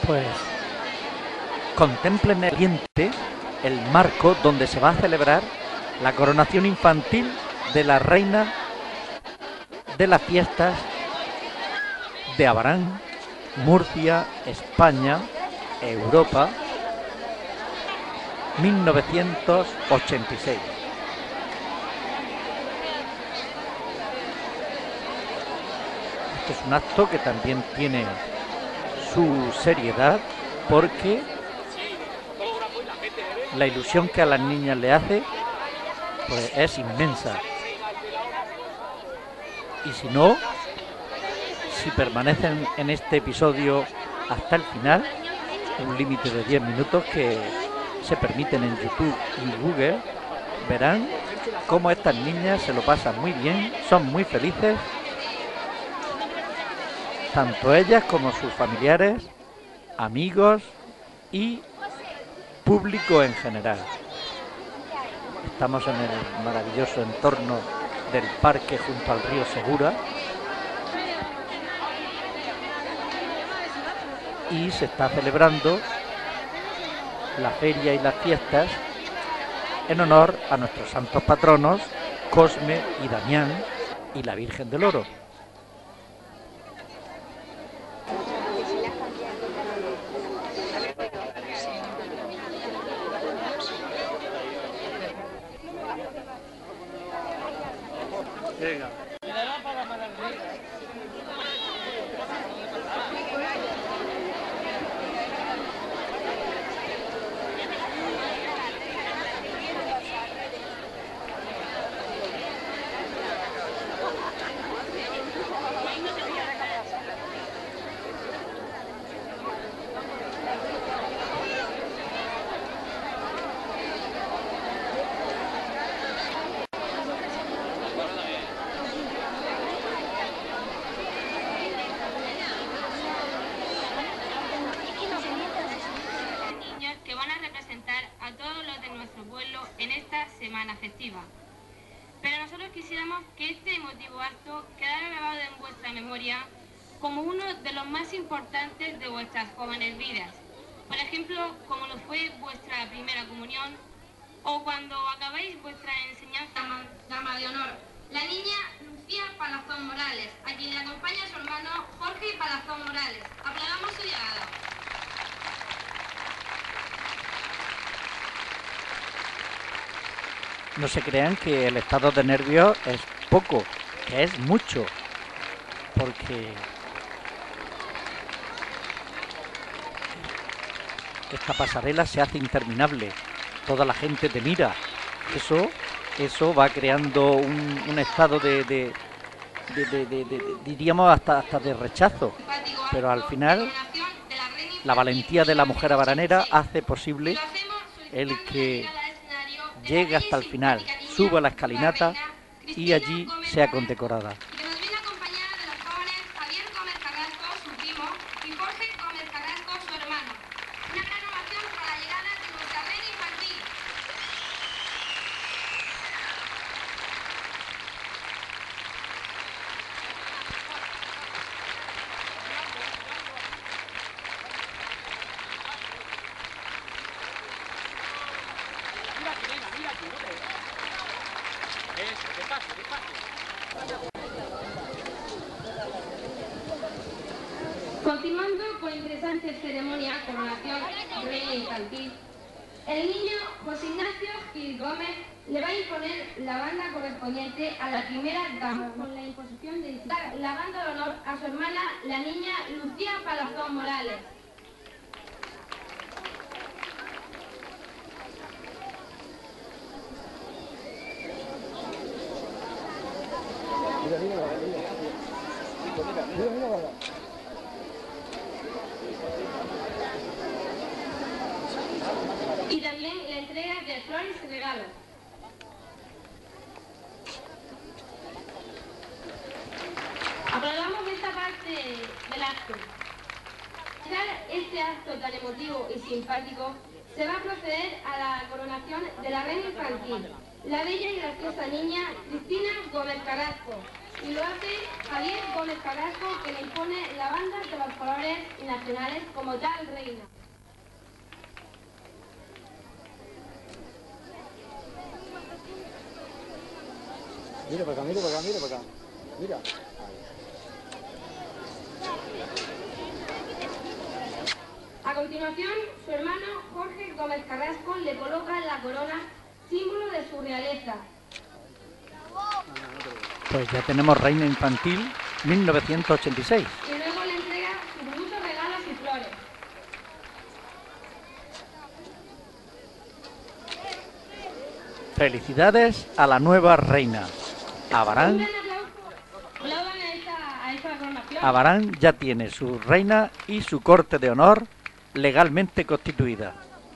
Pues contemplen el ambiente, el marco donde se va a celebrar la coronación infantil de la reina de las fiestas de Abarán, Murcia, España, Europa, 1986. Este es un acto que también tiene su seriedad, porque la ilusión que a las niñas le hace pues es inmensa. Y si no, si permanecen en este episodio hasta el final, un límite de 10 minutos que se permiten en YouTube y Google, verán cómo estas niñas se lo pasan muy bien, son muy felices, tanto ellas como sus familiares, amigos y público en general. Estamos en el maravilloso entorno del parque junto al río Segura y se está celebrando la feria y las fiestas en honor a nuestros santos patronos Cosme y Damián y la Virgen del Oro. Venga. Festiva. Pero nosotros quisiéramos que este emotivo acto quedara grabado en vuestra memoria como uno de los más importantes de vuestras jóvenes vidas. Por ejemplo, como lo fue vuestra primera comunión o cuando acabáis vuestra enseñanza dama de honor. La niña Lucía Palazón Morales, a quien le acompaña su hermano Jorge Palazón Morales. Aplaudamos su llegada. No se crean que el estado de nervios es poco, que es mucho, porque esta pasarela se hace interminable, toda la gente te mira, eso va creando un estado de diríamos hasta de rechazo, pero al final la valentía de la mujer abaranera hace posible el que llegue hasta el final, suba la escalinata y allí sea condecorada. Que nos viene acompañada de los jóvenes Javier Gómez Carrasco, su primo, y Jorge Gómez Carrasco, su hermano. Una gran ovación para la llegada de nuestra reina infantil. Continuando con interesante ceremonia coronación reina infantil, el niño José Ignacio Gil Gómez le va a imponer la banda correspondiente a la primera dama con la imposición de la banda de honor a su hermana, la niña Lucía Palazón Morales. Y también la entrega de flores y regalos. Aplaudamos esta parte del acto. Al este acto tan emotivo y simpático, se va a proceder a la coronación de la reina infantil. la bella y graciosa niña Cristina Gómez Carrasco, y lo hace Javier Gómez Carrasco, que le impone la banda de los colores nacionales como tal reina. Mira para acá, mira para acá, mira para acá. Mira. A continuación, su hermano Jorge Gómez Carrasco le coloca la corona, símbolo de su realeza. Pues ya tenemos Reina Infantil 1986. Y luego le entrega sus muchos regalos y flores. Felicidades a la nueva reina. Un Abarán, gran aplauso. Aplaudan a esta coronación. Abarán ya tiene su reina y su corte de honor legalmente constituida.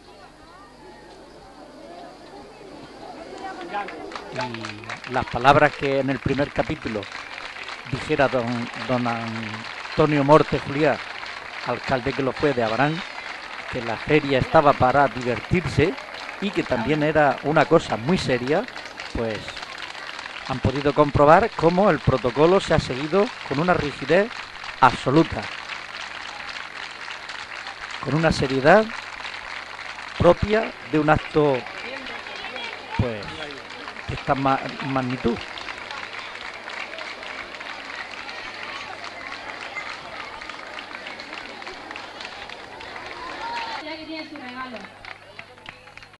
Y las palabras que en el primer capítulo dijera don Antonio Morte Juliá, alcalde que lo fue de Abarán, que la feria estaba para divertirse y que también era una cosa muy seria, pues han podido comprobar cómo el protocolo se ha seguido con una rigidez absoluta, con una seriedad propia de un acto pues de esta magnitud.